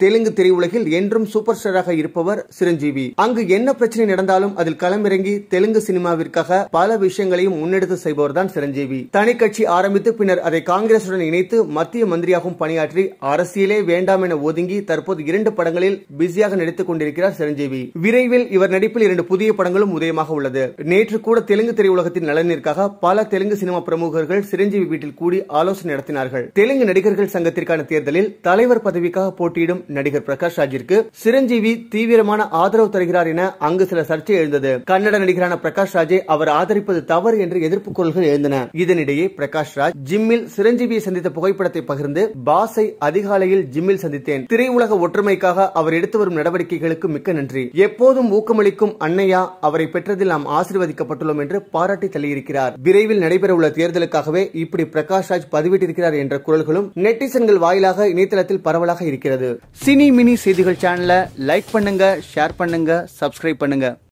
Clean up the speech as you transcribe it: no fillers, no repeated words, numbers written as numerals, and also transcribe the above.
தெலுங்கு திரையுலகில் என்றும் சூப்பர் ஸ்டாராக இருப்பவர் சிரஞ்சீவி. அங்கு என்ன பிரச்சனை நடந்தாலும் அதில் களமிறங்கி தெலுங்கு சினிமாவிற்காக பல விஷயங்களையும் முன்னெடுத்து செய்பவர் தான் சிரஞ்சீவி. தனி கட்சி ஆரம்பித்து பின்னர் அதை காங்கிரசுடன் இணைத்து மத்திய மந்திரியாகவும் பணியாற்றி அரசியலே வேண்டாம் என ஒதுங்கி தற்போது 2 படங்களில் பிஸியாக நடித்துக் கொண்டிருக்கிறார் சிரஞ்சீவி. விரைவில் இவர் நடிப்பில் 2 புதிய படங்களும் உதயமாக உள்ளது. நேற்று கூட தெலுங்கு திரையுலகத்தின் நலனிற்காக பல தெலுங்கு சினிமா பிரமுகர்கள் சிரஞ்சீவி வீட்டில் கூடி ஆலோசனை நடத்தினார்கள். தெலுங்கு நடிகர்கள் சங்கத்திற்கான தேர்தலில் தலைவர் பதவிக்காக போட்டியிடும் நடிகர் பிரகாஷ்ராஜிற்கு சிரஞ்சீவி தீவிரமான ஆதரவு தருகிறார் என அங்கு சில சர்ச்சை எழுந்தது. கன்னட நடிகரான பிரகாஷ்ராஜை அவர் ஆதரிப்பது தவறு என்று எதிர்ப்பு குரல்கள் எழுந்தன. இதனிடையே பிரகாஷ்ராஜ் ஜிம்மில் சிரஞ்சீவியை சந்தித்த புகைப்படத்தை பகிர்ந்து பாஸை அதிகாலையில் ஜிம்மில் சந்தித்தேன். திரையுலக ஒற்றுமைக்காக அவர் எடுத்து வரும் நடவடிக்கைகளுக்கு மிக்க நன்றி. எப்போதும் ஊக்கமளிக்கும் அன்னையா, அவரை பெற்றதில் நாம் ஆசீர்வதிக்கப்பட்டுள்ளோம் என்று பாராட்டி தள்ளியிருக்கிறார். விரைவில் நடைபெறவுள்ள தேர்தலுக்காகவே இப்படி பிரகாஷ்ராஜ் பதிவிட்டிருக்கிறார் என்ற குரல்களும் நெட்டிசன்கள் வாயிலாக இணையதளத்தில் பரவலாக இருக்கிறது. சினி மினி செய்திகள் சேனலை லைக் பண்ணுங்க, ஷேர் பண்ணுங்க, சப்ஸ்கிரைப் பண்ணுங்க.